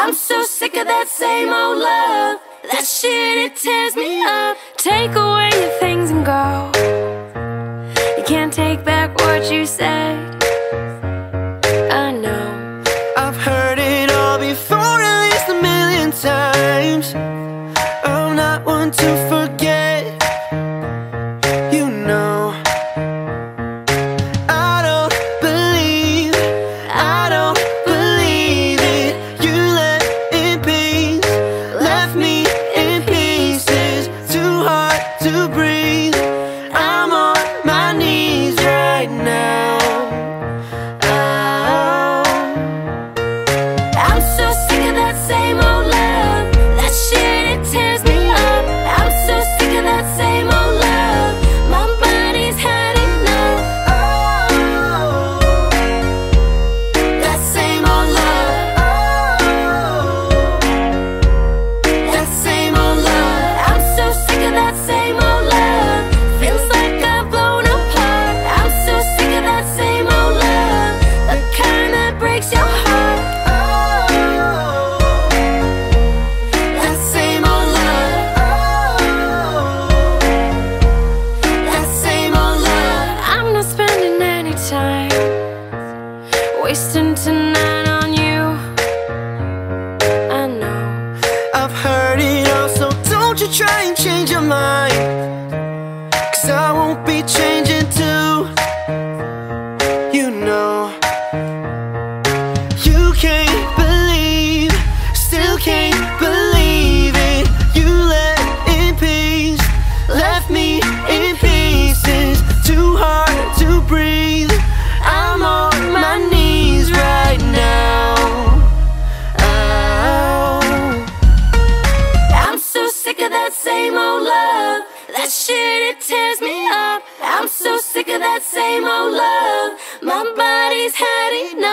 I'm so sick of that same old love. That shit, it tears me up. Take away your things and go. You can't take back what you said. I know I've heard it all before, at least a million times. I'm not one to forget, you know. I don't believe it. You left in peace, left me in pieces. Too hard to breathe. I'm on my knees right now. I'm so sick of that same old love. That shit, it tears me up. I'm so sick of that same old love. My body's had enough. That same old love. That same old love. I'm so sick of that same old love. Feels like I've blown apart. I'm so sick of that same old love. The kind that breaks your heart. That same old love. That same old love. I'm not spending any time wasting tonight on you. I know I've heard it all, so don't you try and change your mind, 'cause I won't be changing too, you know. You can't believe, still can't believe it. You left in peace, left me in pieces. Too hard to breathe. I'm on my knees right now. I'm so sick of that same old love. That shit, it tears me up. I'm so sick of that same old love. My body's had enough.